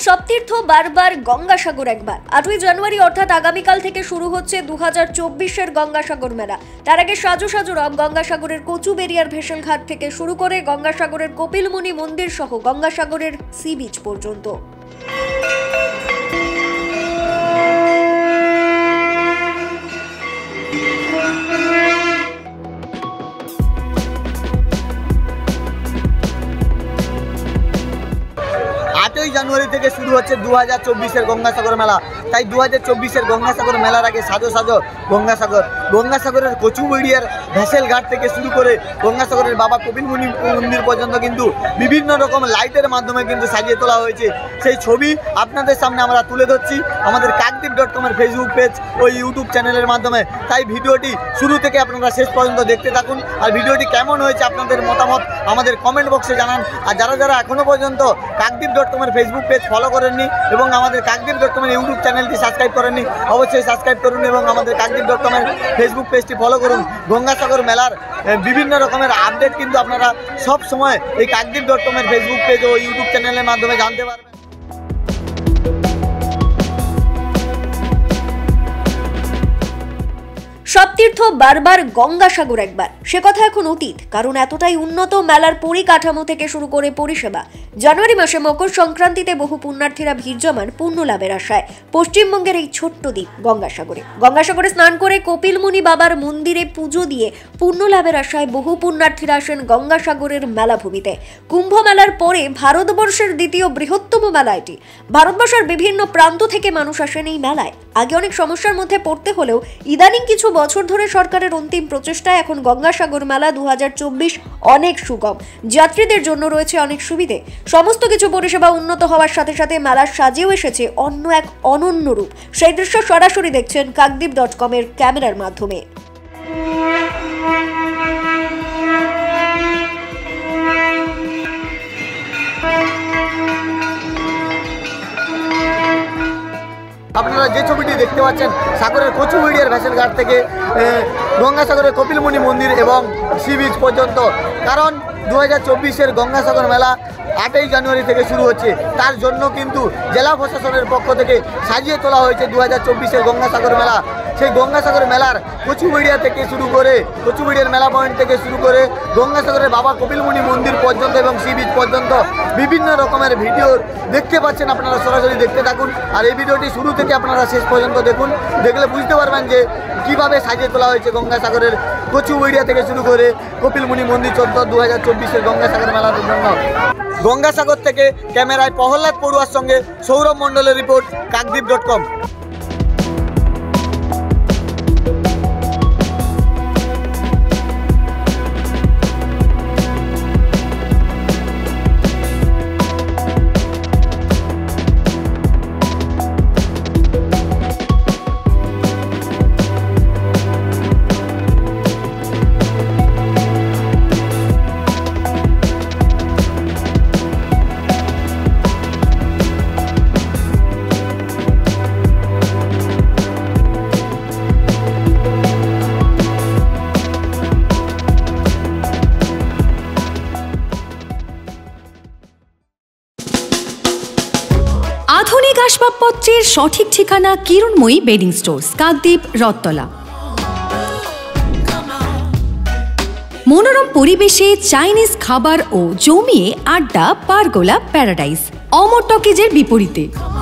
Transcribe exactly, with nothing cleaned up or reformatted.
সপ্তীর্থ বারবার গঙ্গাসাগর একবার। আটই জানুয়ারি অর্থাৎ আগামীকাল থেকে শুরু হচ্ছে দু হাজার চব্বিশের গঙ্গাসাগর মেলা। তার আগে সাজু সাজু রব গঙ্গাসাগরের কচুবেড়িয়ার ভেসেলঘাট থেকে শুরু করে গঙ্গাসাগরের কপিলমুনি মন্দির সহ গঙ্গাসাগরের সি বিচ পর্যন্ত। আটই জানুয়ারি থেকে শুরু হচ্ছে দু হাজার চব্বিশের গঙ্গাসাগর মেলা। তাই দু হাজার চব্বিশের গঙ্গাসাগর মেলার আগে সাজো সাজো গঙ্গাসাগর। গঙ্গাসাগরের কচুবেড়িয়ার ভেসেল ঘাট থেকে শুরু করে গঙ্গাসাগরের বাবা কপিলমুনি মন্দির পর্যন্ত কিন্তু বিভিন্ন রকম লাইটের মাধ্যমে কিন্তু সাজিয়ে তোলা হয়েছে। সেই ছবি আপনাদের সামনে আমরা তুলে ধরছি আমাদের কাকদ্বীপ ডট কমের ফেসবুক পেজ ও ইউটিউব চ্যানেলের মাধ্যমে। তাই ভিডিওটি শুরু থেকে আপনারা শেষ পর্যন্ত দেখতে থাকুন। আর ভিডিওটি কেমন হয়েছে আপনাদের মতামত আমাদের কমেন্ট বক্সে জানান। আর যারা যারা এখনও পর্যন্ত কাকদ্বীপ ডট কমের ফেসবুক পেজ ফলো করেননি এবং আমাদের কাকদ্বীপ ডট কমের ইউটিউব চ্যানেলটি সাবস্ক্রাইব করেননি, অবশ্যই সাবস্ক্রাইব করুন এবং আমাদের কাকদ্বীপ ডট কমের ফেসবুক পেজটি ফলো করুন। গঙ্গাসাগর মেলার বিভিন্ন রকমের আপডেট কিন্তু আপনারা সব সময় এই কাকদ্বীপ ডট কমের ফেসবুক পেজ ও ইউটিউব চ্যানেলের মাধ্যমে জানতে পারবেন। সপ্তীর্থ বারবার গঙ্গাসাগর একবার, সে কথা এখন অতীত। কারণ এতটাই উন্নত মেলার পরিকাঠামো থেকে শুরু করে পরিষেবা। জানুয়ারি মাসে মকর সংক্রান্তিতে বহু পুণ্যার্থীরা ভিড় জমান পুণ্য লাভের আশায় পশ্চিমবঙ্গের এই ছোট্ট দ্বীপ গঙ্গাসাগরে। গঙ্গাসাগরে স্নান করে কপিলমুনি বাবার মন্দিরে পুজো দিয়ে পুণ্য লাভের আশায় বহু পুণ্যার্থীরা আসেন গঙ্গাসাগরের মেলাভূমিতে। কুম্ভ মেলার পরে ভারতবর্ষের দ্বিতীয় বৃহত্তম মেলা এটি। ভারতবর্ষের বিভিন্ন প্রান্ত থেকে মানুষ আসেন এই মেলায়। আগে অনেক সমস্যার মধ্যে পড়তে হলেও ইদানিং কিছু বছর ধরে সরকারের অন্তিম প্রচেষ্টায় এখন গঙ্গাসাগর মেলা দু হাজার চব্বিশ অনেক সুগম। যাত্রীদের জন্য রয়েছে অনেক সুবিধে। সমস্ত কিছু পরিষেবা উন্নত হওয়ার সাথে সাথে মেলার সাজেও এসেছে অন্য এক অনন্য রূপ। সেই দৃশ্য সরাসরি দেখছেন কাকদ্বীপ ডট কমের ক্যামেরার মাধ্যমে। আপনারা যে ছবিটি দেখতে পাচ্ছেন সাগরের কচুবেড়িয়ার ভেসেল ঘাট থেকে গঙ্গাসাগরের কপিলমুনি মন্দির এবং সি বিচ পর্যন্ত। কারণ দু হাজার চব্বিশের গঙ্গাসাগর মেলা আটই জানুয়ারি থেকে শুরু হচ্ছে। তার জন্য কিন্তু জেলা প্রশাসনের পক্ষ থেকে সাজিয়ে তোলা হয়েছে দু হাজার চব্বিশের গঙ্গাসাগর মেলা। সেই গঙ্গাসাগর মেলার কচুবেড়িয়া থেকে শুরু করে কচুবেড়িয়ার মেলা পয়েন্ট থেকে শুরু করে গঙ্গাসাগরের বাবা কপিলমুনি মন্দির পর্যন্ত এবং সি বিচ পর্যন্ত বিভিন্ন রকমের ভিডিও দেখতে পাচ্ছেন। আপনারা সরাসরি দেখতে থাকুন। আর এই ভিডিওটি শুরু থেকে আপনারা শেষ পর্যন্ত দেখুন। দেখলে বুঝতে পারবেন যে কীভাবে সাজিয়ে তোলা হয়েছে গঙ্গাসাগরের কচুবেড়িয়া থেকে শুরু করে কপিলমুনি মন্দির চত্বর দু হাজার চব্বিশের গঙ্গাসাগর মেলার জন্য। গঙ্গাসাগর থেকে ক্যামেরায় প্রহ্লাদ পড়ুয়ার সঙ্গে সৌরভ মণ্ডলের রিপোর্ট, কাকদ্বীপ ডট কম। আধুনিক আসবাবপত্রের সঠিক ঠিকানা কিরণময়ী বেডিং স্টোর্স, কাকদ্বীপ, রথতলা। মনোরম পরিবেশে চাইনিজ খাবার ও জমিয়ে আড্ডা পারগোলা প্যারাডাইস, অমর টকিজের বিপরীতে।